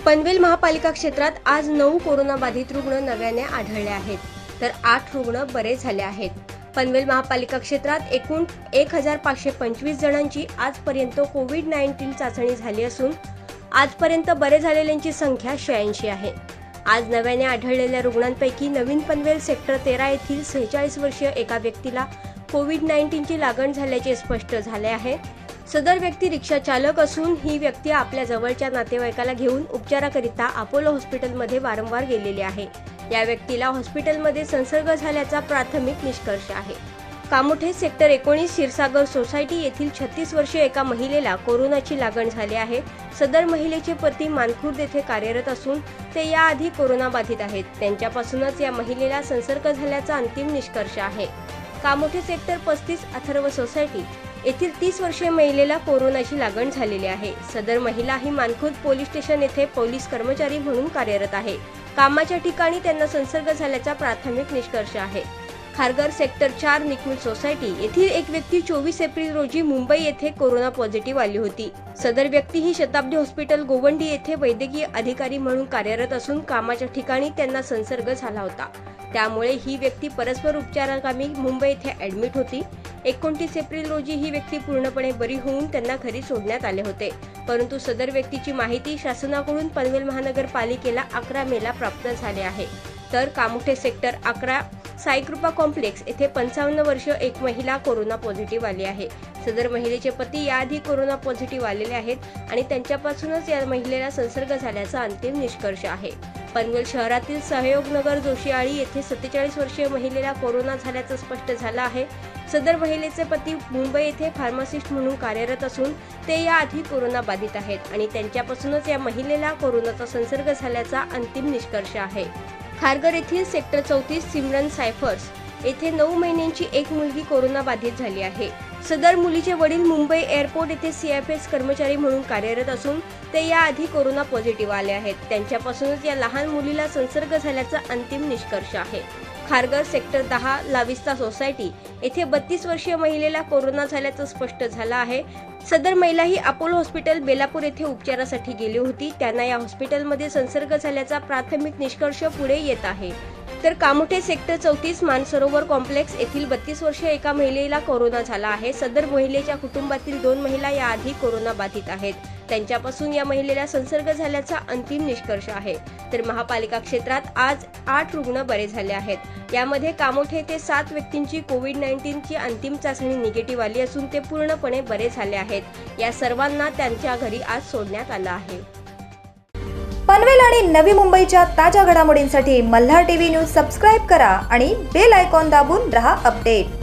पनवेल महापालिका क्षेत्रात आज 9 कोरोनाबाधित रुग्ण नव्याने आढळले आहेत, तर 8 रुग्ण बरे झाले आहेत। पनवेल महापालिका क्षेत्रात एकूण 1525 जणांची आजपर्यंत कोविड-19 चाचणी झाली असून आजपर्यंत बरे झालेल्यांची संख्या 86 आहे। आज नव्याने आढळलेल्या रुग्णांपैकी नवीन पनवेल सेक्टर 13 येथील 46 वर्षीय एका व्यक्तीला कोविड-19 ची लागण झाल्याचे स्पष्ट झाले आहे। सदर व्यक्ती रिक्षा चालक असून ही व्यक्ती आपल्या जवळच्या नातेवाईकाला घेऊन उपचाराकरिता अपोलो हॉस्पिटलमध्ये वारंवार गेलेली आहे। या व्यक्तीला हॉस्पिटलमध्ये संसर्ग झाल्याचा प्राथमिक निष्कर्ष आहे। कामोठे सेक्टर 19 क्षीरसागर सोसायटी येथील 36 वर्षीय एका महिलेला कोरोनाची लागण झाली आहे। सदर महिलेचे पती मानखुर्द येथे कार्यरत असून ते याआधी कोरोनाबाधित आहेत। त्यांच्यापासूनच या महिलेला संसर्ग झाल्याचा अंतिम निष्कर्ष आहे। कामोठे सेक्टर 35 अथर्व सोसायटी येथील 30 वर्षीय महिलेला कोरोनाची लागण झालेली आहे। सदर महिला ही मानखुर्द पोलीस स्टेशन येथे पोलीस कर्मचारी म्हणून कार्यरत आहे। कामाच्या ठिकाणी त्यांना संसर्ग झाल्याचा प्राथमिक निष्कर्ष आहे। खारघर सेक्टर 4 निकमिल सोसायटी येथील एक व्यक्ती 24 एप्रिल रोजी मुंबई येथे कोरोना पॉझिटिव्ह आली होती। सदर व्यक्ती ही शताब्दी हॉस्पिटल गोवंडी येथे वैद्यकीय अधिकारी म्हणून कार्यरत असून कामाच्या ठिकाणी त्यांना संसर्ग झाला होता। त्यामुळे ही व्यक्ती परस्पर उपचाराकामी मुंबई येथे ऍडमिट होती। 29 एप्रिल रोजी ही व्यक्ती पूर्णपणे बरी होऊन त्यांना घरी सोडण्यात आले होते, परंतु सदर व्यक्तीची माहिती शासनाकडून पनवेल महानगरपालिकेला 11 मेला प्राप्त झाले आहे। तर कामोठे सेक्टर 11 साईकृपा कॉम्प्लेक्स येथे 55 वर्षीय एक महिला कोरोना पॉझिटिव्ह आली आहे। सदर महिलेचे पती याआधी कोरोना पॉझिटिव्ह आलेले आहेत आणि त्यांच्यापासूनच या महिलेला संसर्ग झाल्याचा अंतिम निष्कर्ष आहे। पनवेल शहरातील सहयोगनगर जोशीआळी येथे 47 वर्षीय महिलेला कोरोना झाल्याचं स्पष्ट झालं आहे। सदर महिलेचे पती मुंबई येथे फार्मासिस्ट म्हणून कार्यरत असून ते याआधी कोरोना बाधित आहेत आणि त्यांच्यापासूनच या महिलेला कोरोनाचा संसर्ग झाल्याचा अंतिम निष्कर्ष आहे। खारघर येथील सेक्टर 34 सिमरन सायफर्स येथे 9 महिन्यांची एक मुलगी कोरोना बाधित झाली आहे। सदर मुलीचे वडील मुंबई एअरपोर्ट येथे CFS कर्मचारी म्हणून कार्यरत असून ते याआधी कोरोना पॉझिटिव्ह आले आहेत। त्यांच्यापासूनच या लहान मुलीला संसर्ग झाल्याचा अंतिम निष्कर्ष आहे। खारघर सेक्टर 10 लाविस्ता सोसायटी येथे 32 वर्षीय महिलेला कोरोना झाल्याचं स्पष्ट झालं आहे। सदर महिला ही अपोलो हॉस्पिटल बेलापूर येथे उपचारासाठी गेली होती। त्यांना या हॉस्पिटलमध्ये संसर्ग झाल्याचा प्राथमिक निष्कर्ष पुढे येत आहे। तर कामोठे सेक्टर 34 मानसरोवर कॉम्प्लेक्स येथील 32 वर्षीय एका महिलेला कोरोना झाला आहे। सदर महिलेच्या कुटुंबातील 2 महिला याआधी कोरोना बाधित आहेत। त्यांच्यापासून या महिलेला संसर्ग झाल्याचा अंतिम निष्कर्ष आहे। तर महापालिका क्षेत्रात आज 8 रुग्ण बरे झाले आहेत। यामध्ये कामोठे येथे 7 व्यक्तींची कोविड-19 ची अंतिम चाचणी निगेटिव्ह आली असून ते पूर्णपणे बरे झाले आहेत। या सर्वांना त्यांच्या घरी आज सोडण्यात आलं आहे। पनवेल आणि नवी मुंबईच्या ताज्या घडामोडींसाठी मल्हार टीव्ही न्यूज सबस्क्राइब करा आणि बेल आयकॉन दाबून रहा अपडेट।